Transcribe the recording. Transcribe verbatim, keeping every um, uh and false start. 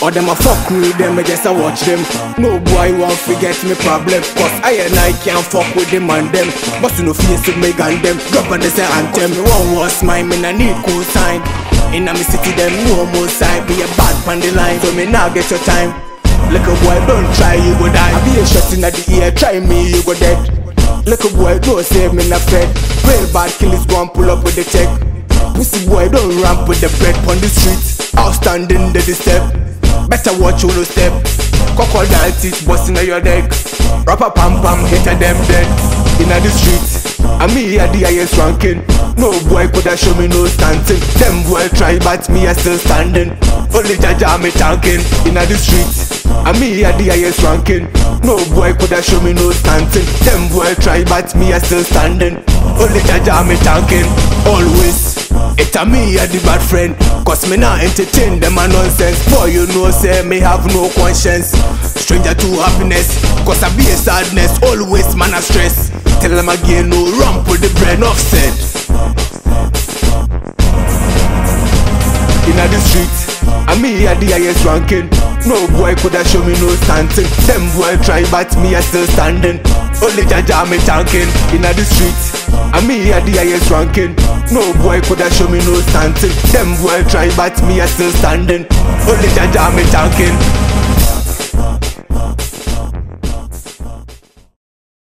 Or them a fuck with them, I just a watch them. No boy won't forget me problem, cause I and I can't fuck with them and them. But you no face to me and them. Drop on the say anthem. Me one was mine, me nah need cool sign. In a me city them no more side. Be a bad pan the line, so me now get your time. Little boy don't try, you go die. I be a shot in the ear, try me, you go dead. Little boy don't save me na fed. Real bad killers go and pull up with the check. Pussy boy don't ramp with the bread on the street. Outstanding the step. Better watch you no step. Crocodile teeth busting on your neck. Rapper pam pam hit a them dead. Inna the street, and me at the highest ranking. No boy coulda show me no standing. Them boy try but me a still standing. Only Jaja me tanking. Inna the street, and me at the highest ranking. No boy coulda show me no standing. Them boy try but me a still standing. Only Jaja me tanking. Always. It's a me a the bad friend, cause me not entertain them a nonsense. Boy you know say me have no conscience. Stranger to happiness, cause I be a sadness. Always man a stress. Tell them again no ramp with the brain offset. Inna the street, and me a the highest ranking. No boy coulda show me no standing. Them boy try but me a still standing. Only Jaja me tanking. Inna the street, and me a the highest ranking. No boy coulda show me no standing. Them boy try but me a still standing. Only Jaja me tanking.